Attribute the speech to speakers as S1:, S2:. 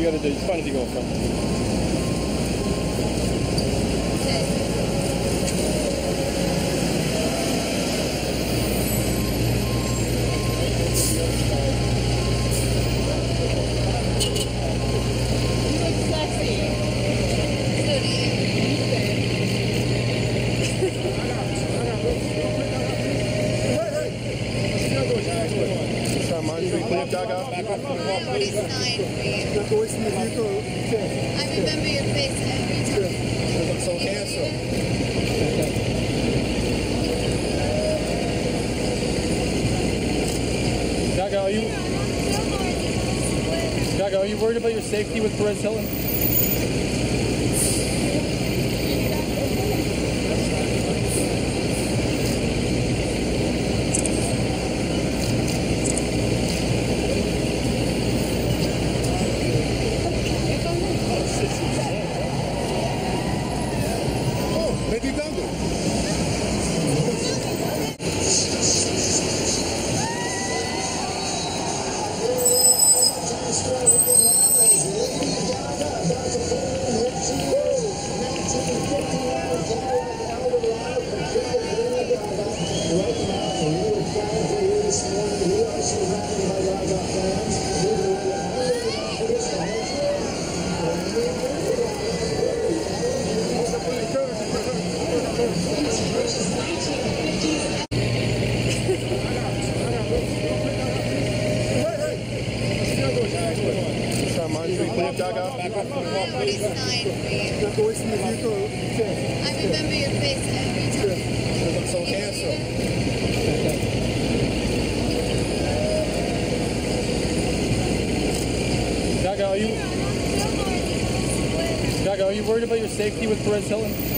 S1: you gotta do. It's fine if you go in front.
S2: I remember your face every time.
S1: You look so handsome. Gaga, are you worried about your safety with Perez Hilton?
S2: I remember your face every time.
S1: You look so handsome. Gaga, are you worried about your safety with Perez Hilton?